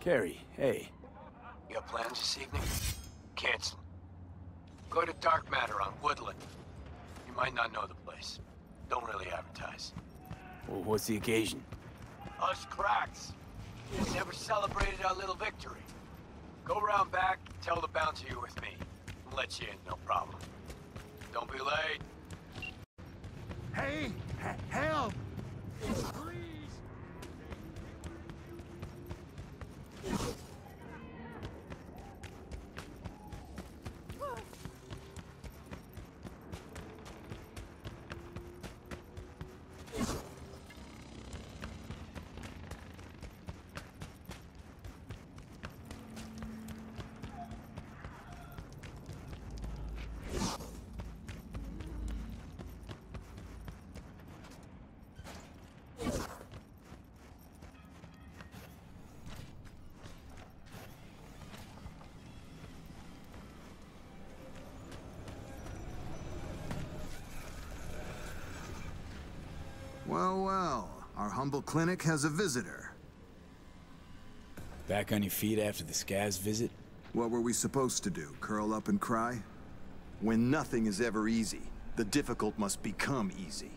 Carrie, hey. You got plans this evening? Cancel. Go to Dark Matter on Woodland. You might not know the place. Don't really advertise. Well, what's the occasion? Us cracks. We never celebrated our little victory. Go round back, tell the bouncer you're with me. I'll let you in, no problem. Don't be late. Hey! Help! Well, well, our humble clinic has a visitor. Back on your feet after the scavs visit? What were we supposed to do, curl up and cry? When nothing is ever easy, the difficult must become easy.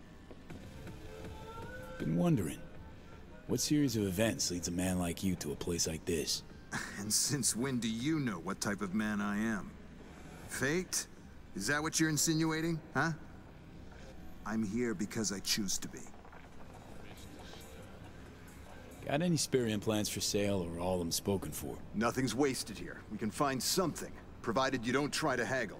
Been wondering, what series of events leads a man like you to a place like this? And since when do you know what type of man I am? Fate? Is that what you're insinuating, huh? I'm here because I choose to be. Got any spare implants for sale, or all of them spoken for? Nothing's wasted here. We can find something, provided you don't try to haggle.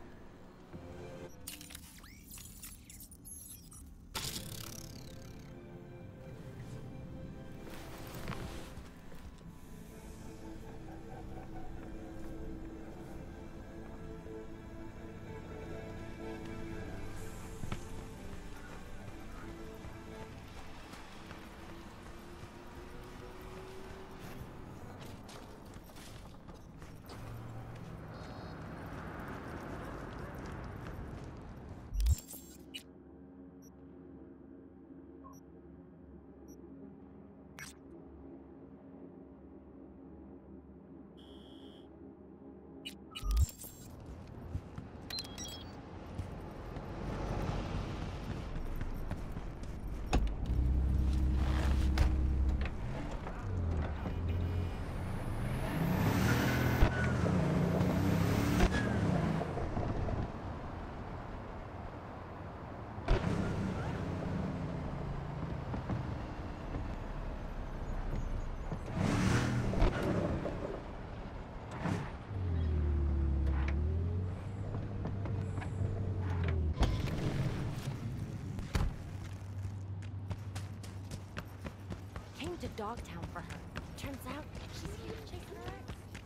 To Dogtown for her. Turns out she's here chasing her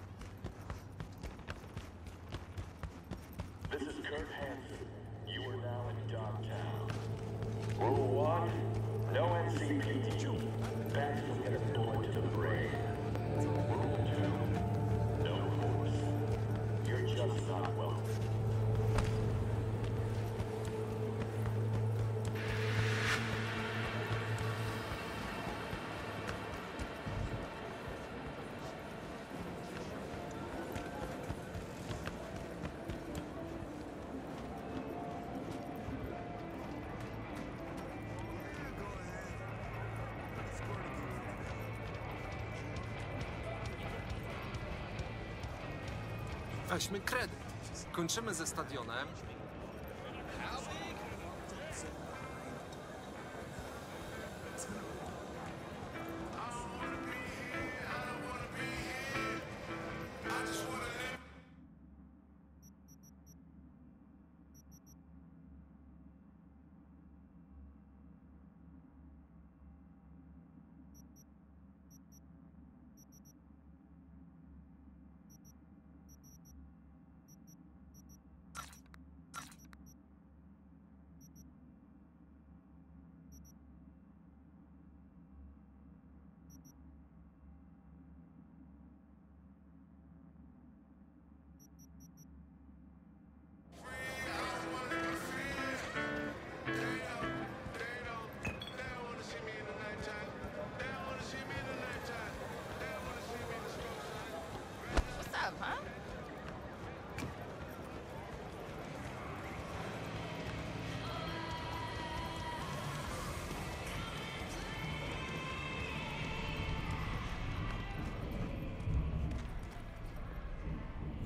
ex. This is Kurt Hansen. You are now in Dogtown. Rule 1, no NCPD. Bats will get a bullet to the brain. Rule 2, no force. You're just not welcome. Weźmy kredyt. Kończymy ze stadionem.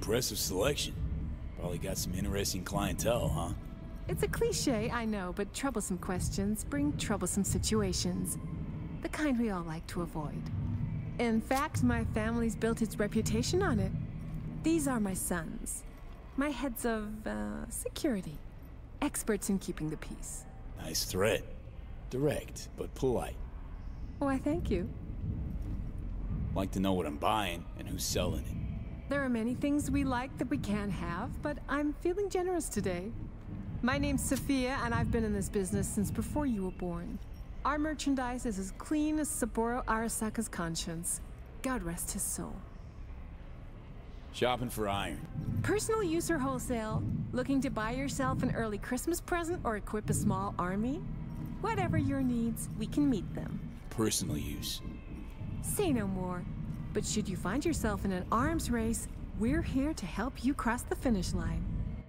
Impressive selection. Probably got some interesting clientele, huh? It's a cliche, I know, but troublesome questions bring troublesome situations. The kind we all like to avoid. In fact, my family's built its reputation on it. These are my sons. My heads of, security. Experts in keeping the peace. Nice threat. Direct, but polite. Why, thank you. Like to know what I'm buying and who's selling it. There are many things we like that we can't have, but I'm feeling generous today. My name's Sophia, and I've been in this business since before you were born. Our merchandise is as clean as Saburo Arasaka's conscience. God rest his soul. Shopping for iron. Personal use or wholesale? Looking to buy yourself an early Christmas present or equip a small army? Whatever your needs, we can meet them. Personal use. Say no more. But should you find yourself in an arms race, we're here to help you cross the finish line.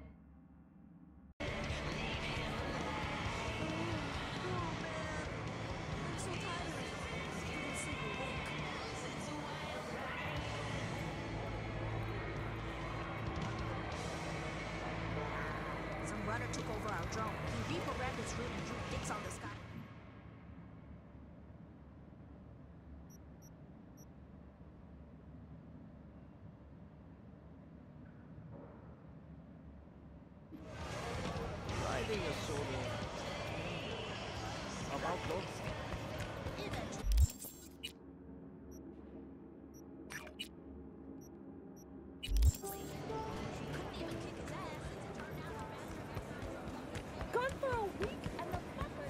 Some runner took over our drone. He reprogrammed its route and drew hits on the sky. Riding a solo about those. Gone for a week and the fuckers.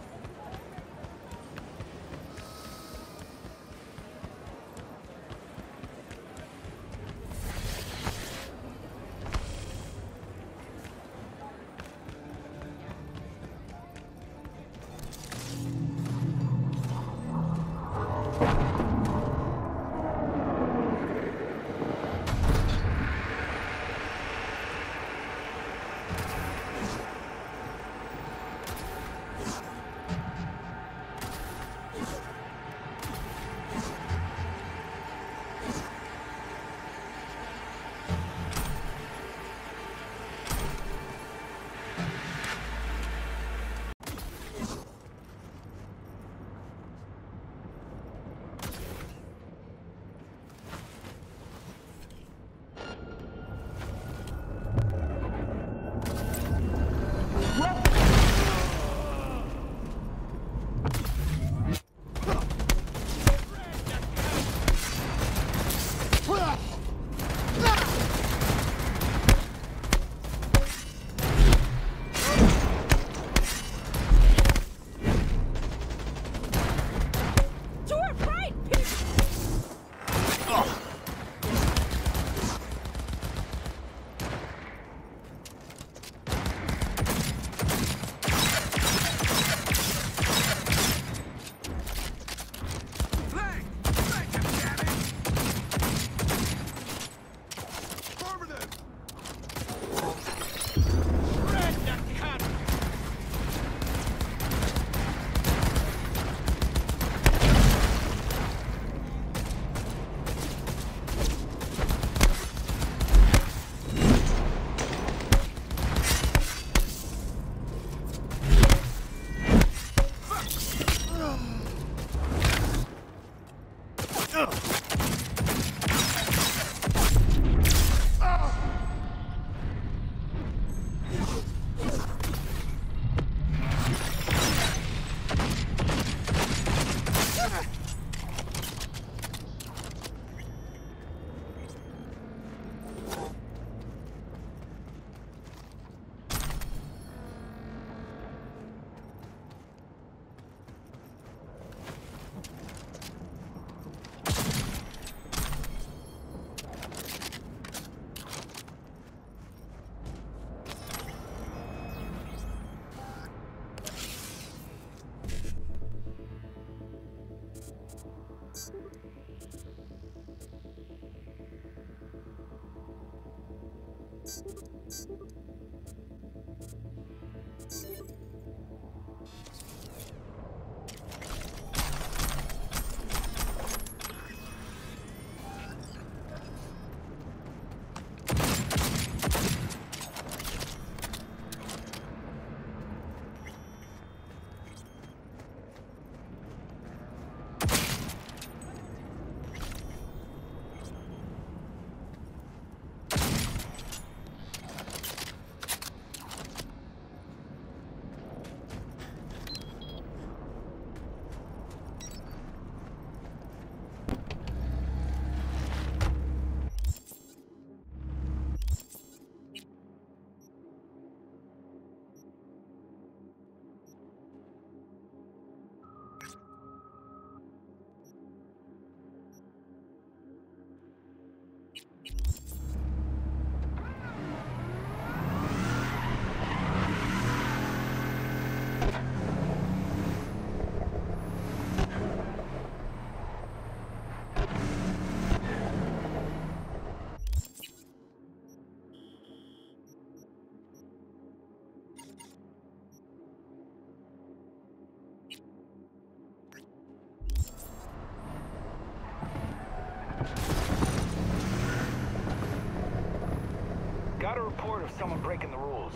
Got a report of someone breaking the rules.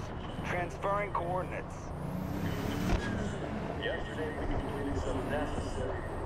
Transferring coordinates. Yesterday we completed some necessary